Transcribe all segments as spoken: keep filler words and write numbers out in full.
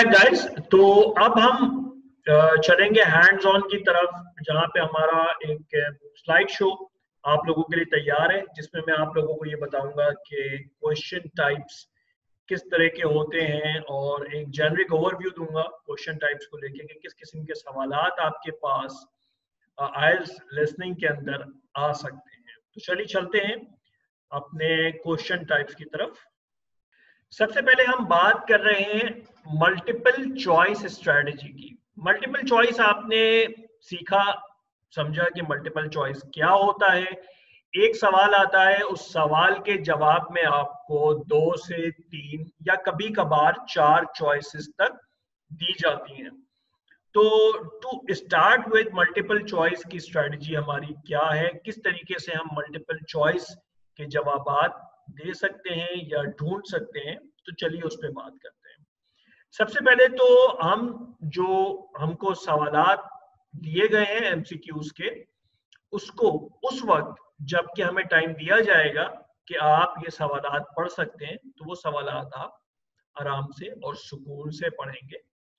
Back guys. तो अब हम अ, चलेंगे हैंड्स ऑन की तरफ, जहां पे हमारा एक स्लाइड शो आप लोगों के लिए तैयार है, जिसमें मैं आप लोगों को ये बताऊंगा कि क्वेश्चन टाइप्स किस तरह के होते हैं और एक जेनरिक ओवरव्यू दूंगा क्वेश्चन टाइप्स को लेके कि किस किस्म के सवालात आपके पास आइल्स लिसनिंग के अंदर आ सकते हैं। तो चलिए चलते हैं अपने क्वेश्चन टाइप्स की तरफ। सबसे पहले हम बात कर रहे हैं मल्टीपल चॉइस स्ट्रेटजी की। मल्टीपल चॉइस आपने सीखा, समझा कि मल्टीपल चॉइस क्या होता है। एक सवाल आता है, उस सवाल के जवाब में आपको दो से तीन या कभी कभार चार चॉइसेस तक दी जाती हैं। तो to start with multiple choice की स्ट्रेटजी हमारी क्या है, किस तरीके से हम मल्टीपल चॉइस के जवाबात दे सकते हैं या ढूंढ सकते हैं, तो चलिए उस पर बात करते हैं। सबसे पहले तो हम जो हमको सवालात दिए गए हैं एमसीक्यूज के, उसको उस वक्त जबकि हमें टाइम दिया जाएगा कि आप ये सवालात पढ़ सकते हैं, तो वो सवालात आप आराम से और सुकून से पढ़ेंगे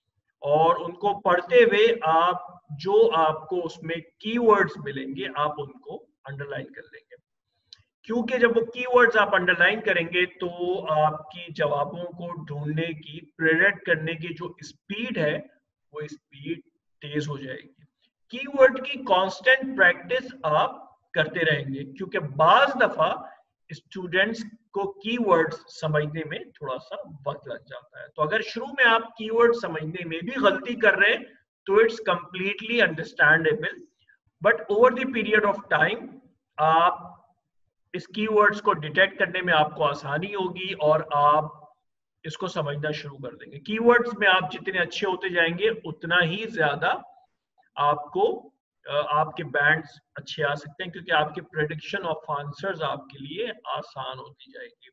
और उनको पढ़ते हुए आप जो आपको उसमें कीवर्ड्स मिलेंगे आप उनको अंडरलाइन कर लेंगे, क्योंकि जब वो कीवर्ड्स आप अंडरलाइन करेंगे तो आपकी जवाबों को ढूंढने की, प्रेडिक्ट करने की जो स्पीड है वो स्पीड तेज हो जाएगी। कीवर्ड की कांस्टेंट प्रैक्टिस आप करते रहेंगे, क्योंकि बाज दफा स्टूडेंट्स को कीवर्ड्स समझने में थोड़ा सा वक्त लग जाता है। तो अगर शुरू में आप कीवर्ड समझने में भी गलती कर रहे हैं तो it's completely understandable, but over the period of time आप इस कीवर्ड्स को डिटेक्ट करने में आपको आसानी होगी और आप इसको समझना शुरू कर देंगे। कीवर्ड्स में आप जितने अच्छे होते जाएंगे उतना ही ज्यादा आपको आपके बैंड्स अच्छे आ सकते हैं, क्योंकि आपकी प्रेडिक्शन ऑफ आंसर्स आपके लिए आसान होती जाएगी।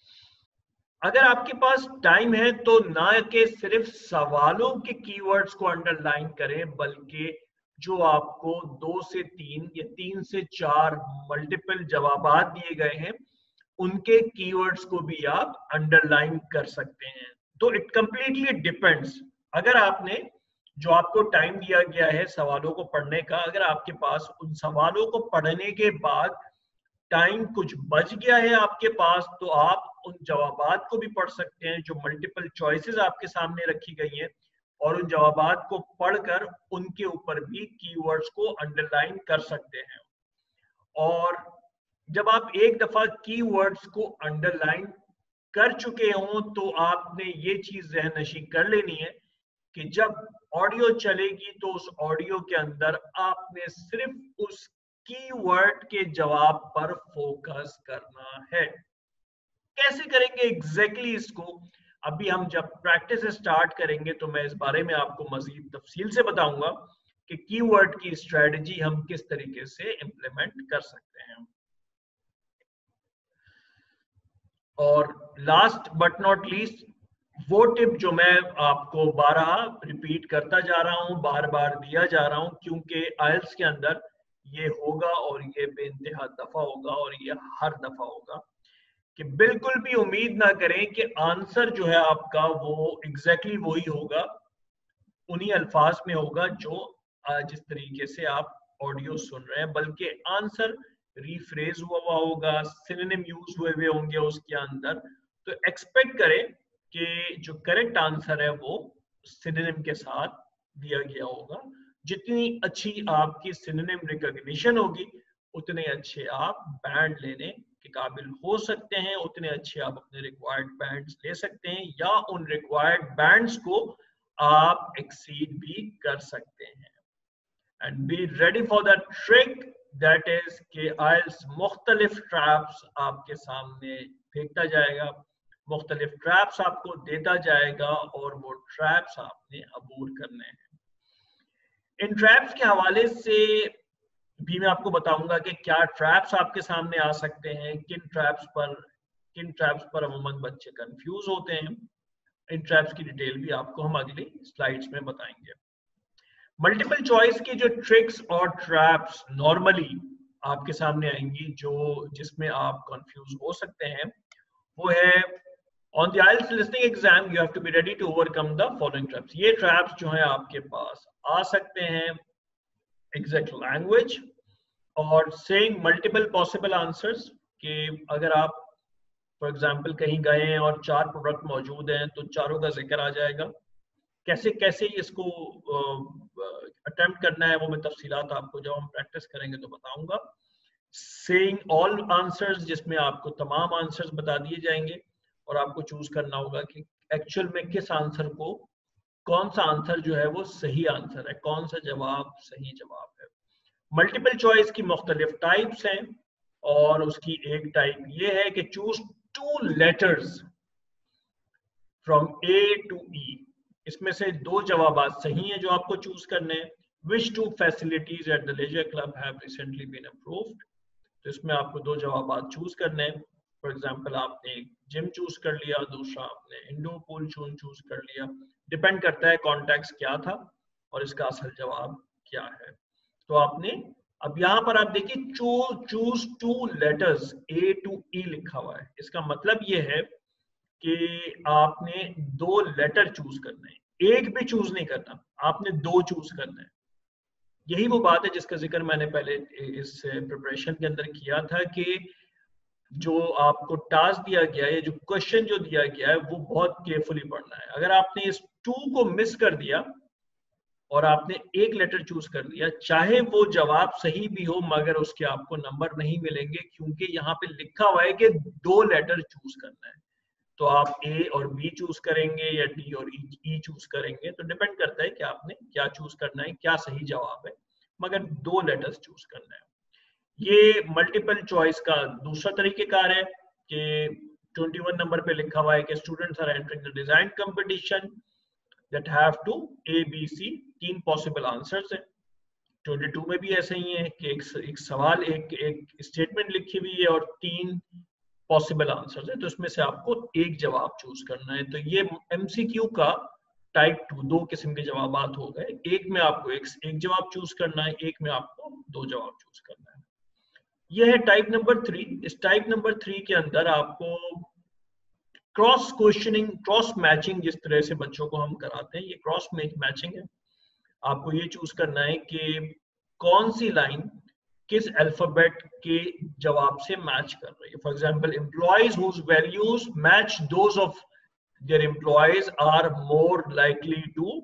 अगर आपके पास टाइम है तो ना कि सिर्फ सवालों के कीवर्ड्स को अंडरलाइन करें, बल्कि जो आपको दो से तीन या तीन से चार मल्टीपल जवाबात दिए गए हैं उनके कीवर्ड्स को भी आप अंडरलाइन कर सकते हैं। तो इट कंप्लीटली डिपेंड्स। अगर आपने जो आपको टाइम दिया गया है सवालों को पढ़ने का, अगर आपके पास उन सवालों को पढ़ने के बाद टाइम कुछ बच गया है आपके पास, तो आप उन जवाबात को भी पढ़ सकते हैं जो मल्टीपल चॉइसेस आपके सामने रखी गई हैं, और उन जवाबात को पढ़कर उनके ऊपर भी कीवर्ड्स को अंडरलाइन कर सकते हैं। और जब आप एक दफा कीवर्ड्स को अंडरलाइन कर चुके हों तो आपने ये चीज ज़हननशी कर लेनी है कि जब ऑडियो चलेगी तो उस ऑडियो के अंदर आपने सिर्फ उस कीवर्ड के जवाब पर फोकस करना है। कैसे करेंगे एग्जैक्टली exactly इसको अभी हम जब प्रैक्टिस स्टार्ट करेंगे तो मैं इस बारे में आपको मजीद तफसील से बताऊंगा कि कीवर्ड की स्ट्रेटजी हम किस तरीके से इंप्लीमेंट कर सकते हैं। और लास्ट बट नॉट लीस्ट वो टिप जो मैं आपको बारहा रिपीट करता जा रहा हूं, बार बार दिया जा रहा हूं, क्योंकि आइल्स के अंदर ये होगा और ये बेइंतहा दफा होगा और ये हर दफा होगा कि बिल्कुल भी उम्मीद ना करें कि आंसर जो है आपका वो एग्जैक्टली वही होगा, उन्हीं अल्फाज में होगा जो जिस तरीके से आप ऑडियो सुन रहे हैं, बल्कि आंसर रीफ्रेज हुआ हुआ होगा, सिनोनिम यूज हुए हुए होंगे उसके अंदर। तो एक्सपेक्ट करें कि जो करेक्ट आंसर है वो सिनोनिम के साथ दिया गया होगा। जितनी अच्छी आपकी सिनोनिम रिकॉग्निशन होगी उतने अच्छे आप बैंड लेने के काबिल हो सकते हैं, उतने अच्छे आप अपने रिक्वायर्ड बैंड्स ले सकते हैं, या उन रिक्वायर्ड बैंड्स को आप एक्सीड भी कर सकते हैं। And be ready for the trick, that is कि आइल्स मुख्तलिफ ट्रैप्स आपके सामने फेंकता जाएगा, मुख्तलिफ ट्रैप्स आपको देता जाएगा और वो ट्रैप्स आपने अबूर करने हैं। इन ट्रैप्स के हवाले से भी मैं आपको बताऊंगा कि क्या ट्रैप्स आपके सामने आ सकते हैं, किन ट्रैप्स पर किन ट्रैप्स पर अमूमन बच्चे कंफ्यूज होते हैं। इन ट्रैप्स की डिटेल भी आपको हम अगली स्लाइड्स में बताएंगे। मल्टीपल चॉइस की जो ट्रिक्स और ट्रैप्स नॉर्मली आपके सामने आएंगी, जो जिसमें आप कंफ्यूज हो सकते हैं, वो है on the IELTS listening exam you have to be ready to overcome the following traps. ये ट्रैप्स जो हैं आपके पास आ सकते हैं, एग्जैक्ट लैंग्वेज और सेइंग मल्टीपल पॉसिबल आंसर्स, कि अगर आप फॉर एग्जाम्पल कहीं गए हैं और चार प्रोडक्ट मौजूद हैं तो चारों का जिक्र आ जाएगा। कैसे कैसे इसको अटेम्प्ट करना है वो मैं तफसीलात आपको जब हम प्रैक्टिस करेंगे तो बताऊंगा। सेइंग ऑल आंसर्स, जिसमें आपको तमाम आंसर्स बता दिए जाएंगे और आपको चूज करना होगा कि एक्चुअल में किस आंसर को, कौन सा आंसर जो है वो सही आंसर है, कौन सा जवाब सही जवाब है। मल्टीपल चॉइस की मुख्तलिफ टाइप्स हैं और उसकी एक टाइप ये है कि choose two letters from A to E. इसमें से दो जवाब सही हैं जो आपको चूज करने हैं। Which two facilities at the leisure club have recently been approved, तो इसमें आपको दो जवाब चूज करने हैं। फॉर एग्जाम्पल आपने एक जिम चूज कर लिया, दूसरा आपने इंडोर पूल चूज कर लिया। डिपेंड करता है कॉन्टेक्स्ट क्या था और इसका असल जवाब क्या है। तो आपने अब यहाँ पर आप देखिए choose choose two letters A to E लिखा हुआ है। इसका मतलब ये है कि आपने दो लेटर चूज करने हैं, एक भी चूज नहीं करना, आपने दो चूज करने हैं। यही वो बात है जिसका जिक्र मैंने पहले इस प्रिपरेशन के अंदर किया था कि जो आपको टास्क दिया गया है, जो क्वेश्चन जो दिया गया है वो बहुत केयरफुली पढ़ना है। अगर आपने इस टू को मिस कर दिया और आपने एक लेटर चूज कर लिया, चाहे वो जवाब सही भी हो मगर उसके आपको नंबर नहीं मिलेंगे, क्योंकि यहाँ पे लिखा हुआ है कि दो लेटर चूज करना है। तो आप ए और बी चूज करेंगे या डी और ई चूज करेंगे, तो डिपेंड करता है कि आपने क्या चूज करना है, क्या सही जवाब है, मगर दो लेटर्स चूज करना है। ये मल्टीपल चॉइस का दूसरा तरीकेकार है कि इक्कीस नंबर पे लिखा हुआ है कि students are entering the design competition that have to A B C, तीन पॉसिबल आंसर्स हैं। बाईस में भी ऐसे ही है कि एक, एक सवाल एक एक स्टेटमेंट लिखी हुई है और तीन पॉसिबल आंसर्स है, तो इसमें से आपको एक जवाब चूज करना है। तो ये एमसीक्यू का टाइप टू, दो किस्म के जवाब हो गए। एक में आपको एक, एक जवाब चूज करना है, एक में आपको दो जवाब चूज करना है। यह है टाइप नंबर थ्री। इस टाइप नंबर थ्री के अंदर आपको क्रॉस क्वेश्चनिंग, क्रॉस मैचिंग जिस तरह से बच्चों को हम कराते हैं, ये क्रॉस मैचिंग है। आपको ये चूज करना है कि कौन सी लाइन किस अल्फाबेट के जवाब से मैच कर रही है। For example, employees whose values match those of their employees are more likely to,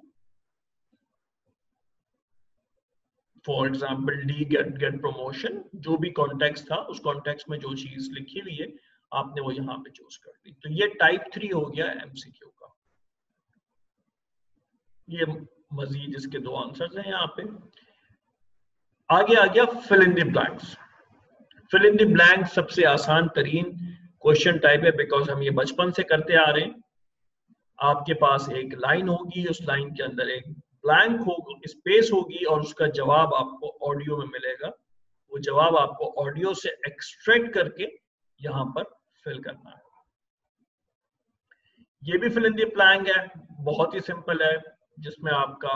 for example D get get promotion. जो भी कॉन्टेक्स्ट था उस कॉन्टेक्स्ट में जो चीज लिखी हुई है आपने वो यहाँ पे चूज कर दी। तो ये टाइप थ्री हो गया एमसीक्यू का। ये मजीद इसके दो आंसर्स हैं यहाँ पे। आगे आ गया fill in the blanks. Fill in the blank सबसे आसान तरीन क्वेश्चन टाइप है, बिकॉज हम ये बचपन से करते आ रहे हैं। आपके पास एक लाइन होगी, उस लाइन के अंदर एक ब्लैंक होगी, स्पेस होगी और उसका जवाब आपको ऑडियो में मिलेगा। वो जवाब आपको ऑडियो से एक्सट्रैक्ट करके यहाँ पर फिल करना है। ये भी फिल इन द ब्लैंक है, बहुत ही सिंपल है, जिसमें आपका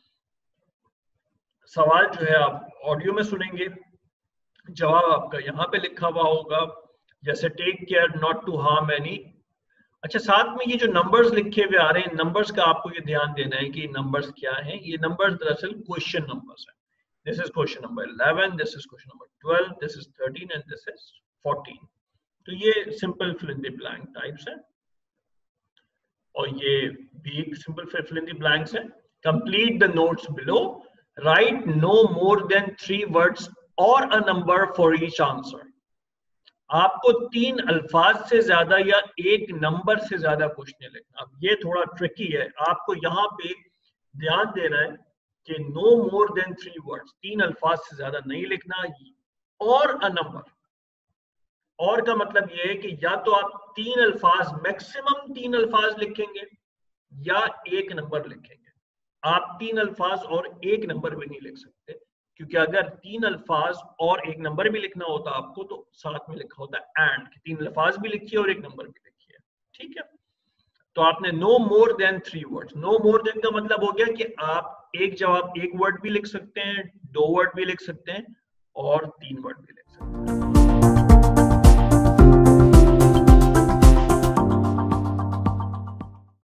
सवाल जो है आप ऑडियो में सुनेंगे, जवाब आपका यहाँ पे लिखा हुआ होगा, जैसे take care not to harm any. अच्छा, साथ में ये जो नंबर्स लिखे हुए आ रहे हैं, नंबर्स का आपको ये ध्यान देना है कि नंबर्स क्या हैं। ये नंबर्स दरअसल क्वेश्चन नंबर्स हैं। This is question number eleven, this is question number twelve, this is thirteen and this is fourteen. तो ये simple fill in the blank types है और ये भी एक simple fill in the blanks है। Complete the notes below, write no more than three words और a number for each answer. आपको तीन अल्फाज से ज्यादा या एक नंबर से ज्यादा कुछ नहीं लिखना। अब ये थोड़ा ट्रिकी है, आपको यहाँ पे ध्यान देना है कि no more than three words, तीन अल्फाज से ज्यादा नहीं लिखना, और अ नंबर। और का मतलब ये है कि या तो आप तीन अल्फाज, मैक्सिमम तीन अल्फाज लिखेंगे या एक नंबर लिखेंगे। आप तीन अल्फाज और एक नंबर भी नहीं लिख सकते, क्योंकि अगर तीन अल्फाज और एक नंबर भी लिखना होता आपको तो साथ में लिखा होता है एंड, तीन अल्फाज भी लिखिए और एक नंबर भी लिखिए। ठीक है, तो आपने no more than three words. No more than का मतलब हो गया कि आप एक जवाब एक वर्ड भी लिख सकते हैं, दो वर्ड भी लिख सकते हैं और तीन वर्ड भी लिख सकते हैं।